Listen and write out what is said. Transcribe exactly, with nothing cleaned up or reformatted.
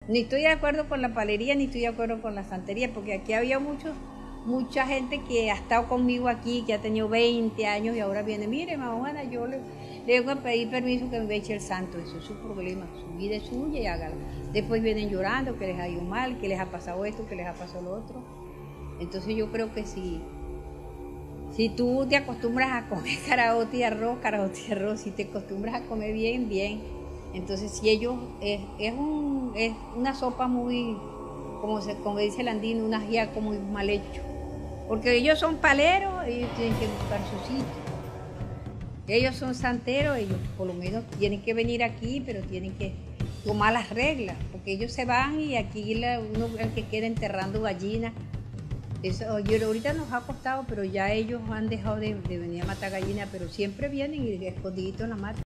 Ni estoy de acuerdo con la palería, ni estoy de acuerdo con la santería, porque aquí había muchos, mucha gente que ha estado conmigo aquí, que ha tenido veinte años y ahora viene, mire, mamá Juana, yo le, le vengo a pedir permiso que me eche el santo, eso es su problema, su vida es suya y hágala. Después vienen llorando, que les ha ido mal, que les ha pasado esto, que les ha pasado lo otro. Entonces yo creo que si, si tú te acostumbras a comer caraota y arroz, caraota y arroz, si te acostumbras a comer bien, bien, entonces si ellos, es, es, un, es una sopa muy, como, se, como dice el andino, un ajiaco muy mal hecho. Porque ellos son paleros, ellos tienen que buscar su sitio. Ellos son santeros, ellos por lo menos tienen que venir aquí, pero tienen que tomar las reglas, porque ellos se van y aquí la, uno es el que queda enterrando gallinas. Eso, yo, ahorita nos ha costado, pero ya ellos han dejado de, de venir a matar gallinas, pero siempre vienen y escondiditos la matan.